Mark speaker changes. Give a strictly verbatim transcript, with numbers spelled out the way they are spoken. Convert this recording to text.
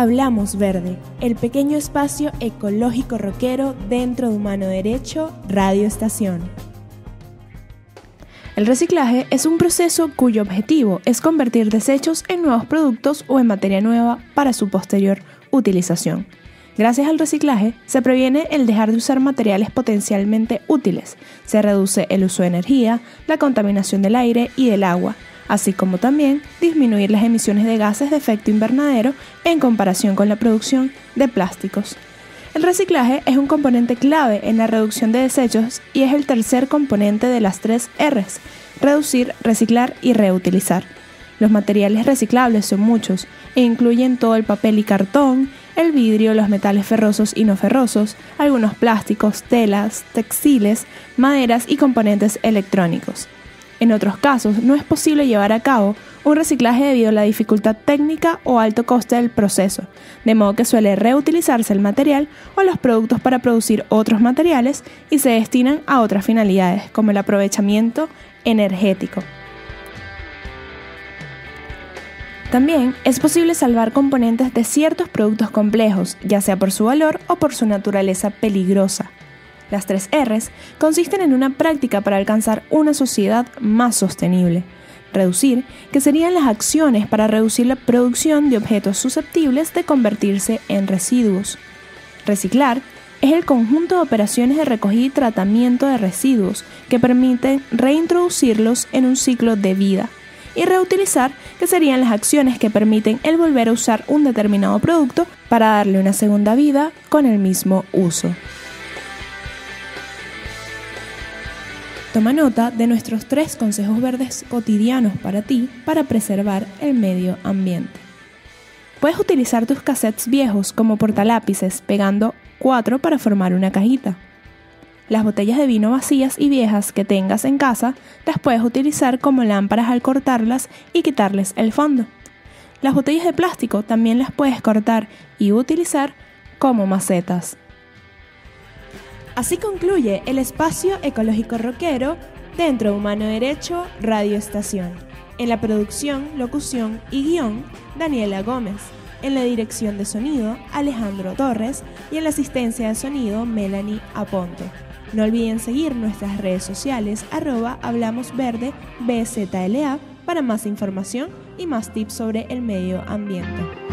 Speaker 1: Hablamos Verde, el pequeño espacio ecológico rockero dentro de Humano Derecho, Radio Estación. El reciclaje es un proceso cuyo objetivo es convertir desechos en nuevos productos o en materia nueva para su posterior utilización. Gracias al reciclaje, se previene el dejar de usar materiales potencialmente útiles, se reduce el uso de energía, la contaminación del aire y del agua, así como también disminuir las emisiones de gases de efecto invernadero en comparación con la producción de plásticos. El reciclaje es un componente clave en la reducción de desechos y es el tercer componente de las tres R's: reducir, reciclar y reutilizar. Los materiales reciclables son muchos e incluyen todo el papel y cartón, el vidrio, los metales ferrosos y no ferrosos, algunos plásticos, telas, textiles, maderas y componentes electrónicos. En otros casos, no es posible llevar a cabo un reciclaje debido a la dificultad técnica o alto coste del proceso, de modo que suele reutilizarse el material o los productos para producir otros materiales y se destinan a otras finalidades, como el aprovechamiento energético. También es posible salvar componentes de ciertos productos complejos, ya sea por su valor o por su naturaleza peligrosa. Las tres R's consisten en una práctica para alcanzar una sociedad más sostenible. Reducir, que serían las acciones para reducir la producción de objetos susceptibles de convertirse en residuos. Reciclar es el conjunto de operaciones de recogida y tratamiento de residuos que permiten reintroducirlos en un ciclo de vida. Y reutilizar, que serían las acciones que permiten el volver a usar un determinado producto para darle una segunda vida con el mismo uso. Toma nota de nuestros tres consejos verdes cotidianos para ti para preservar el medio ambiente. Puedes utilizar tus cassettes viejos como portalápices, pegando cuatro para formar una cajita. Las botellas de vino vacías y viejas que tengas en casa las puedes utilizar como lámparas al cortarlas y quitarles el fondo. Las botellas de plástico también las puedes cortar y utilizar como macetas. Así concluye el espacio ecológico rockero dentro de Humano Derecho, Radio Estación. En la producción, locución y guión, Daniela Gómez. En la dirección de sonido, Alejandro Torres. Y en la asistencia de sonido, Melanie Aponte. No olviden seguir nuestras redes sociales, arroba Hablamos Verde, B Z L A, para más información y más tips sobre el medio ambiente.